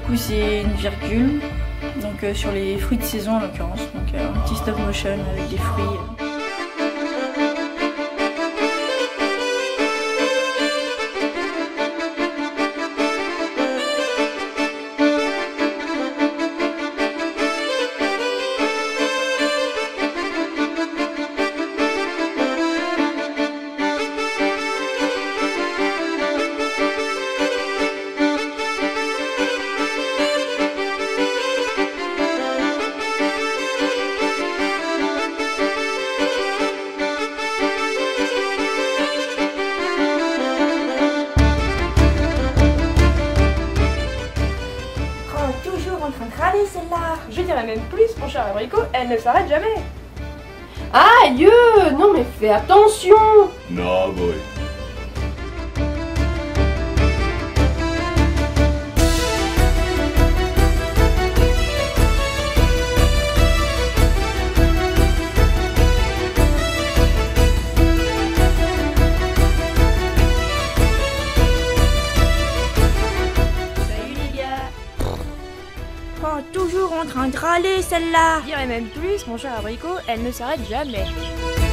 coup c'est une virgule, donc sur les fruits de saison en l'occurrence, donc un petit stop motion avec des fruits. En train de râler celle-là. Je dirais même plus, mon cher abricot, elle ne s'arrête jamais. Aïe, non mais fais attention. No, boy. Oh, toujours en train de râler celle-là. Je dirais même plus, mon cher abricot, elle ne s'arrête jamais.